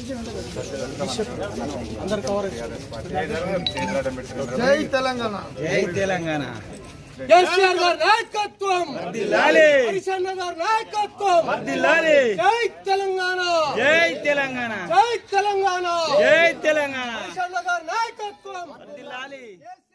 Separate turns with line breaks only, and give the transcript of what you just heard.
జై తెలంగాణ
జై తెలంగాణ
కేసీఆర్ గారి నాయకత్వం
వర్ధిల్లాలి
హరిశన్న గారి నాయకత్వం
వర్ధిల్లాలి
జై తెలంగాణ
జై తెలంగాణ
జై తెలంగాణ
జై తెలంగాణ
హరిశన్న గారి నాయకత్వం
వర్ధిల్లాలి